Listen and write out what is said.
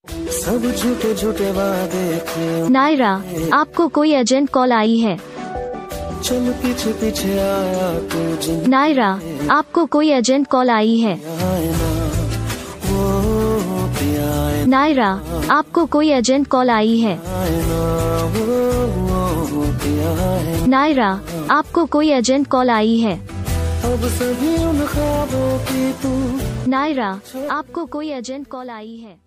सब झूठे झूठे वादे थे। नायरा, आपको कोई एजेंट कॉल आई है। चल पीछे पीछे आया तू। नायरा, आपको कोई एजेंट कॉल आई है। नायरा, आपको कोई एजेंट कॉल आई है। नायरा, आपको कोई एजेंट कॉल आई है। अब सभी उन ख्वाबों की तू। नायरा, आपको कोई एजेंट कॉल आई है।